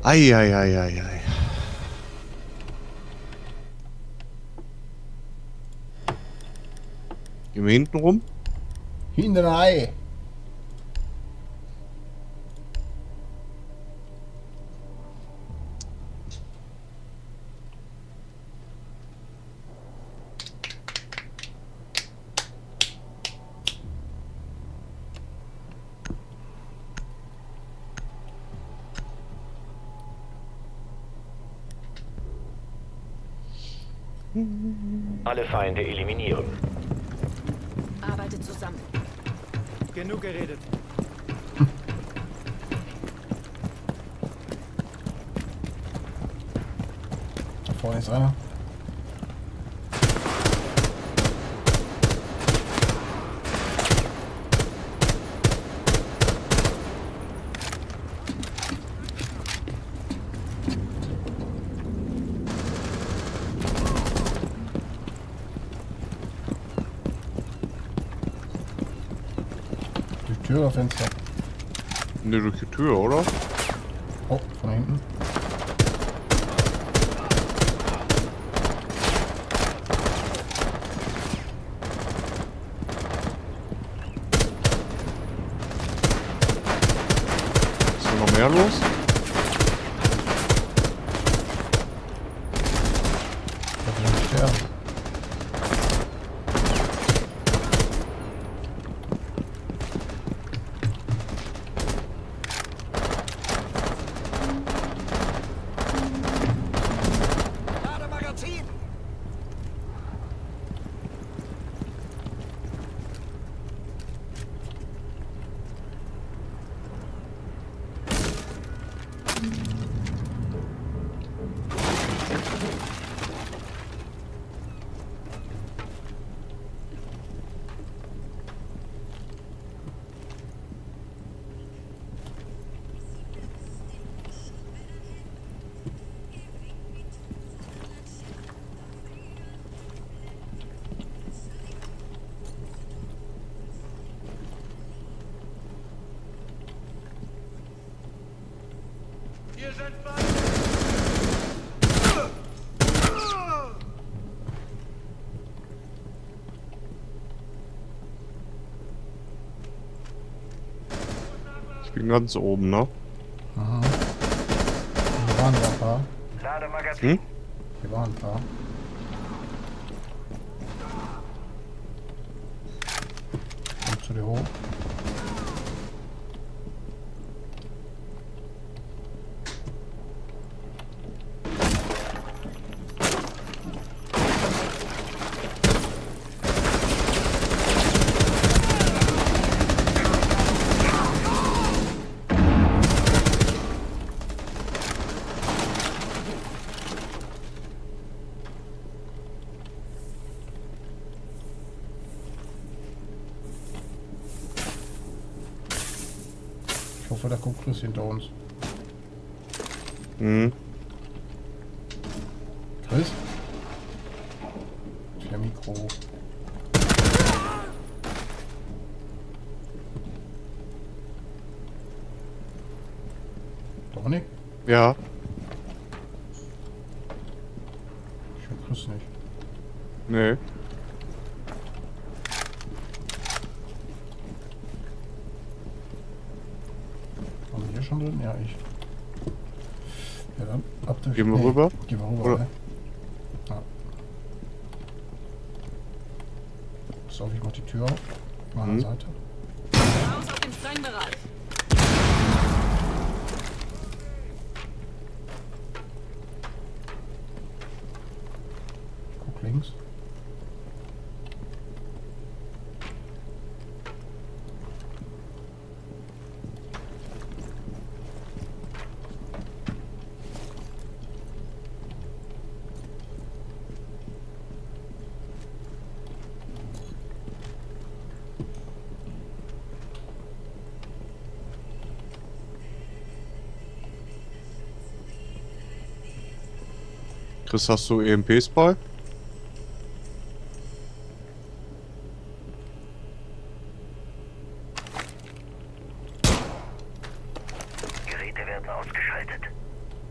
Eieieiei. Gehen wir hinten rum? Hinten rein. Alle Feinde eliminieren. Arbeitet zusammen. Genug geredet. Da vorne ist einer. Tür oder Fenster? Ne, durch die Tür, oder? Oh, von hinten. Ist da noch mehr los? Das will nicht sterben. Hier sind Ich bin ganz oben, ne? Aha. Hier waren ja ein paar. Lademagazin. Hm? Hier waren ein paar. Komm zu dir hoch. Ich hoffe, da kommt Chris hinter uns. Hm. Chris? Der Mikro. Dominik? Ja. Ich höre Chris nicht. Nee. Waren wir hier schon drin? Ja, ich. Ja, dann ab durch. Gehen wir rüber? Gehen wir rüber, Oder? ne? Ja. Pass auf, ich mach die Tür auf. Meiner Mhm. Seite. Raus aus dem Sprengbereich. Guck links. Chris, hast du EMPs bei? Geräte werden ausgeschaltet.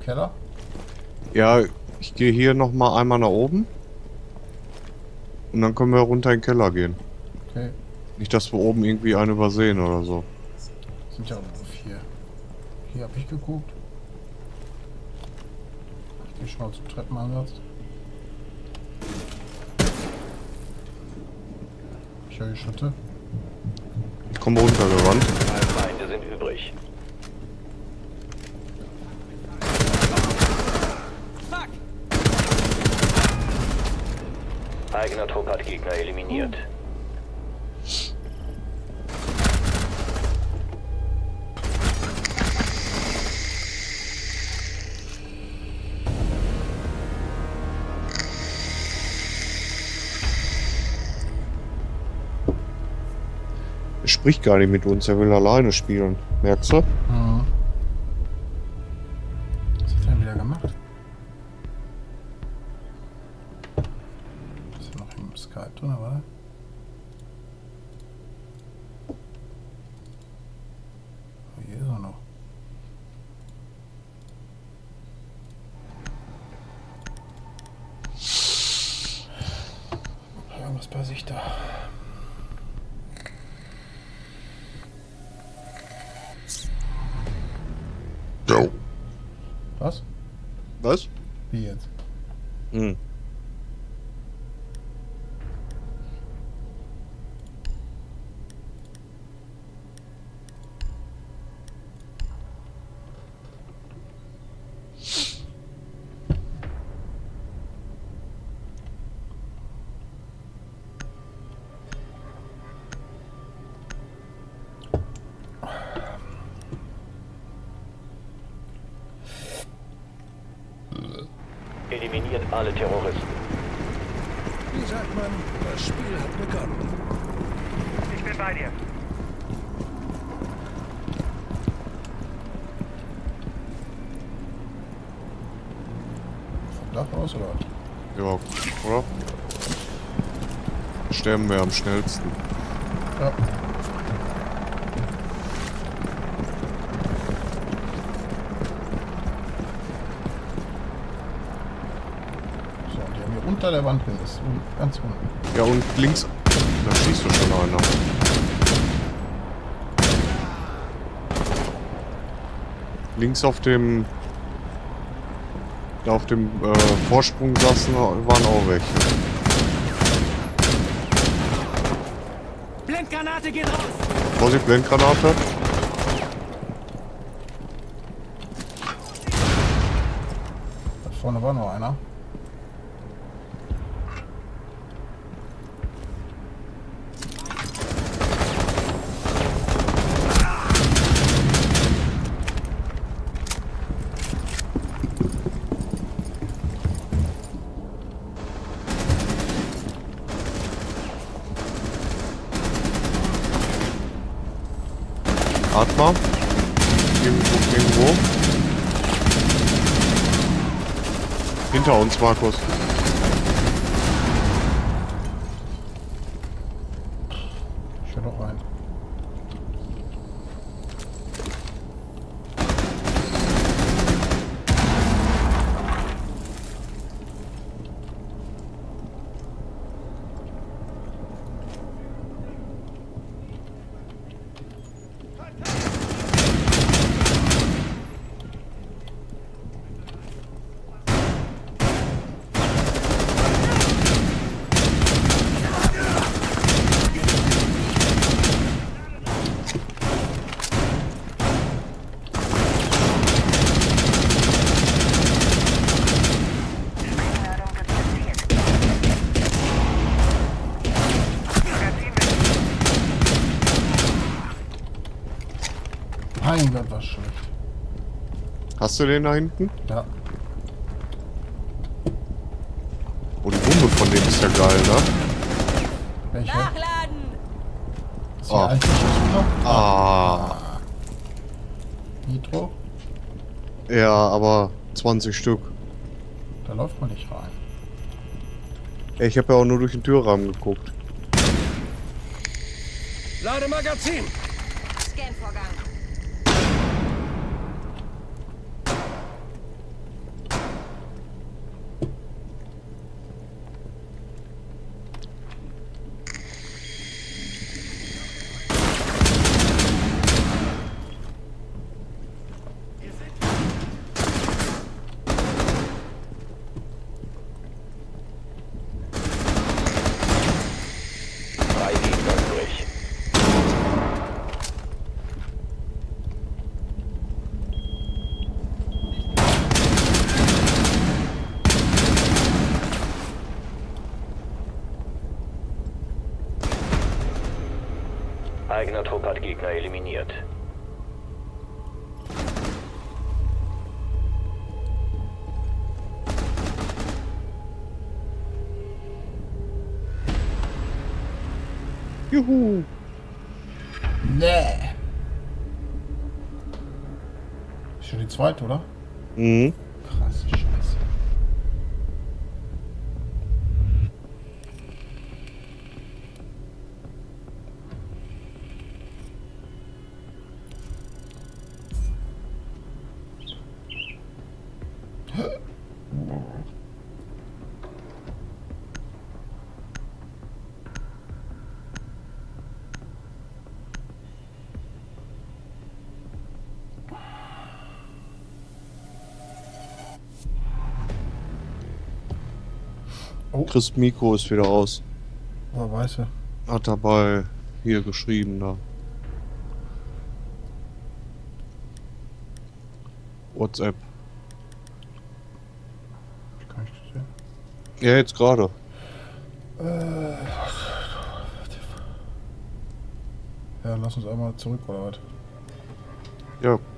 Keller? Ja, ich gehe hier nochmal einmal nach oben. Und dann können wir runter in den Keller gehen. Okay. Nicht, dass wir oben irgendwie einen übersehen oder so. Sind ja auch nur 4. Hier habe ich geguckt. Ich gehe schon mal zum Treppenansatz. Ich höre die Schritte. Ich komme runtergerannt. Zwei Feinde sind übrig. Eigener Trupp hat Gegner eliminiert. Er spricht gar nicht mit uns, er will alleine spielen. Merkst du? Mhm. Was hat er denn wieder gemacht? Ist er noch im Skype drin, oder? Oh, hier ist er noch. Irgendwas bei sich da. Was? Was? Wie jetzt? Hm. Eliminiert alle Terroristen. Wie sagt man, das Spiel hat begonnen. Ich bin bei dir. Vom Dach aus, oder? Ja, oder? Sterben wir am schnellsten. Ja. So, die haben hier unter der Wand ist. Ganz unten. Ja, und links. Da schießt doch schon einer. Links auf dem. Da auf dem Vorsprung saßen, waren auch welche. Blendgranate geht raus! Vorsicht, Blendgranate. Da vorne war noch einer. Atma. Irgendwo. Hinter uns, Markus. Ich höre doch rein. Mein Gott, was schlecht. Hast du den da hinten? Ja. Oh, die Bombe von dem ist ja geil, ne? Welche? Nachladen! Ist hier Ah. eigentlich noch? Ah. Nitro? Ja, aber 20 Stück. Da läuft man nicht rein. Ja, ich habe ja auch nur durch den Türrahmen geguckt. Lade Magazin! Scanvorgang. Gegnertrupp hat Gegner eliminiert. Juhu. Nee. Ist schon die zweite, oder? Mhm. Krasse Scheiße. Chris Mikro ist wieder aus. Oh, weiße. Hat dabei hier geschrieben da. WhatsApp. Wie kann ich das sehen? Ja, jetzt gerade. Ja, lass uns einmal zurück, oder was? Ja,